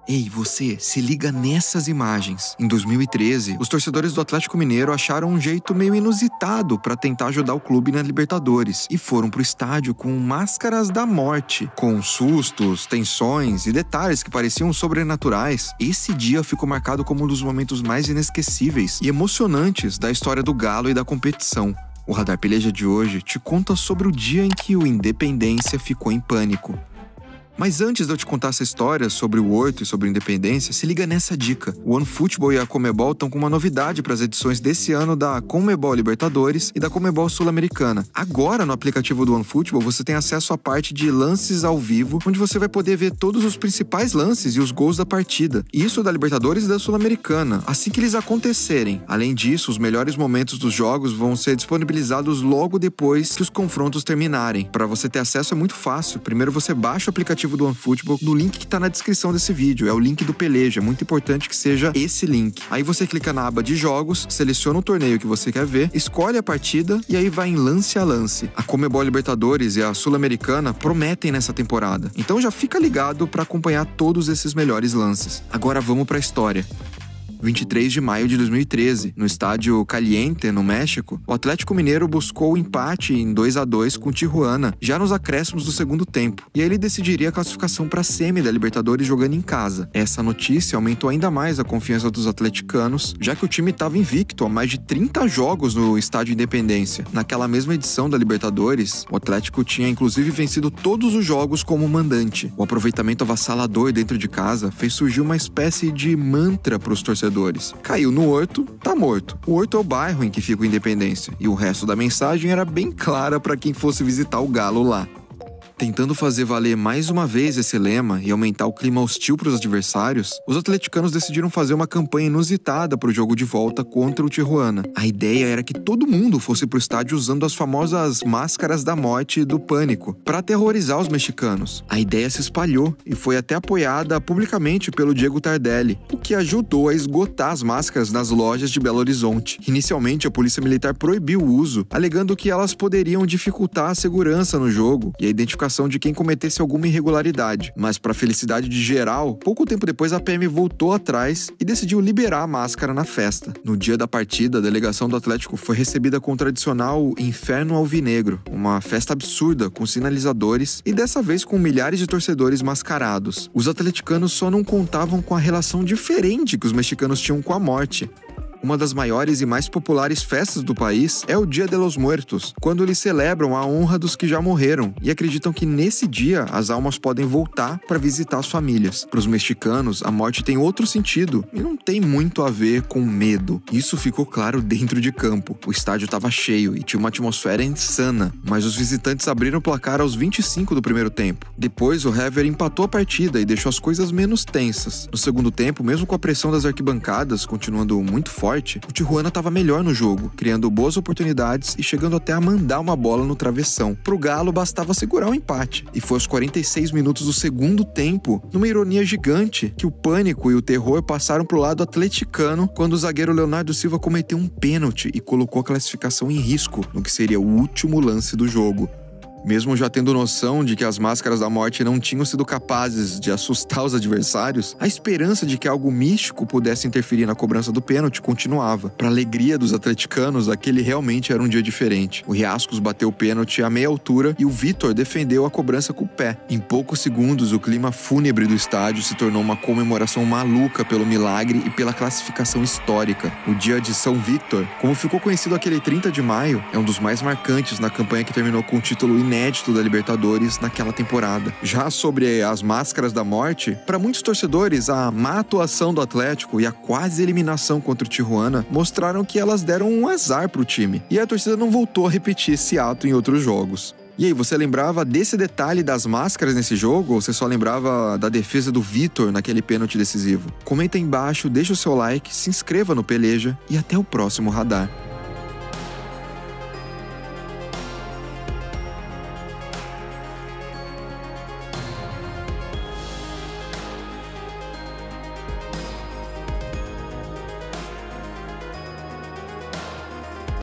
Ei, você, se liga nessas imagens. Em 2013, os torcedores do Atlético Mineiro acharam um jeito meio inusitado para tentar ajudar o clube na Libertadores e foram pro estádio com máscaras da morte, com sustos, tensões e detalhes que pareciam sobrenaturais. Esse dia ficou marcado como um dos momentos mais inesquecíveis e emocionantes da história do Galo e da competição. O Radar Peleja de hoje te conta sobre o dia em que o Independência ficou em pânico. Mas antes de eu te contar essa história sobre o Horto e sobre a Independência, se liga nessa dica. O OneFootball e a Conmebol estão com uma novidade para as edições desse ano da Conmebol Libertadores e da Conmebol Sul-Americana. Agora, no aplicativo do OneFootball, você tem acesso à parte de lances ao vivo, onde você vai poder ver todos os principais lances e os gols da partida. Isso da Libertadores e da Sul-Americana, assim que eles acontecerem. Além disso, os melhores momentos dos jogos vão ser disponibilizados logo depois que os confrontos terminarem. Para você ter acesso é muito fácil. Primeiro você baixa o aplicativo do OneFootball no link que tá na descrição desse vídeo, é o link do Peleja, é muito importante que seja esse link. Aí você clica na aba de jogos, seleciona o torneio que você quer ver, escolhe a partida e aí vai em lance a lance. A Conmebol Libertadores e a Sul-Americana prometem nessa temporada, então já fica ligado para acompanhar todos esses melhores lances. Agora vamos pra história. 23 de maio de 2013, no estádio Caliente, no México, o Atlético Mineiro buscou o empate em 2-2 com o Tijuana, já nos acréscimos do segundo tempo, e aí ele decidiria a classificação para a semi da Libertadores jogando em casa. Essa notícia aumentou ainda mais a confiança dos atleticanos, já que o time estava invicto há mais de 30 jogos no estádio Independência. Naquela mesma edição da Libertadores, o Atlético tinha inclusive vencido todos os jogos como mandante. O aproveitamento avassalador dentro de casa fez surgir uma espécie de mantra para os torcedores. Caiu no Horto, tá morto. O Horto é o bairro em que fica o Independência, e o resto da mensagem era bem clara para quem fosse visitar o Galo lá. Tentando fazer valer mais uma vez esse lema e aumentar o clima hostil para os adversários, os atleticanos decidiram fazer uma campanha inusitada para o jogo de volta contra o Tijuana. A ideia era que todo mundo fosse para o estádio usando as famosas máscaras da morte e do pânico, para aterrorizar os mexicanos. A ideia se espalhou e foi até apoiada publicamente pelo Diego Tardelli, o que ajudou a esgotar as máscaras nas lojas de Belo Horizonte. Inicialmente, a polícia militar proibiu o uso, alegando que elas poderiam dificultar a segurança no jogo e a identificação de quem cometesse alguma irregularidade. Mas, para a felicidade de geral, pouco tempo depois a PM voltou atrás e decidiu liberar a máscara na festa. No dia da partida, a delegação do Atlético foi recebida com o tradicional Inferno Alvinegro, uma festa absurda com sinalizadores e dessa vez com milhares de torcedores mascarados. Os atleticanos só não contavam com a relação diferente que os mexicanos tinham com a morte. Uma das maiores e mais populares festas do país é o Dia de los Muertos, quando eles celebram a honra dos que já morreram e acreditam que nesse dia as almas podem voltar para visitar as famílias. Para os mexicanos, a morte tem outro sentido e não tem muito a ver com medo. Isso ficou claro dentro de campo. O estádio estava cheio e tinha uma atmosfera insana, mas os visitantes abriram o placar aos 25 do primeiro tempo. Depois, o Hever empatou a partida e deixou as coisas menos tensas. No segundo tempo, mesmo com a pressão das arquibancadas continuando muito forte, o Tijuana estava melhor no jogo, criando boas oportunidades e chegando até a mandar uma bola no travessão. Pro Galo bastava segurar o empate. E foi aos 46 minutos do segundo tempo, numa ironia gigante, que o pânico e o terror passaram pro lado atleticano quando o zagueiro Leonardo Silva cometeu um pênalti e colocou a classificação em risco no que seria o último lance do jogo. Mesmo já tendo noção de que as máscaras da morte não tinham sido capazes de assustar os adversários, a esperança de que algo místico pudesse interferir na cobrança do pênalti continuava. Para a alegria dos atleticanos, aquele realmente era um dia diferente. O Riascos bateu o pênalti a meia altura e o Vitor defendeu a cobrança com o pé. Em poucos segundos, o clima fúnebre do estádio se tornou uma comemoração maluca pelo milagre e pela classificação histórica. O dia de São Victor, como ficou conhecido aquele 30 de maio, é um dos mais marcantes na campanha que terminou com o título inédito da Libertadores naquela temporada. Já sobre as máscaras da morte, para muitos torcedores, a má atuação do Atlético e a quase eliminação contra o Tijuana mostraram que elas deram um azar pro time, e a torcida não voltou a repetir esse ato em outros jogos. E aí, você lembrava desse detalhe das máscaras nesse jogo ou você só lembrava da defesa do Vitor naquele pênalti decisivo? Comenta aí embaixo, deixa o seu like, se inscreva no Peleja e até o próximo Radar.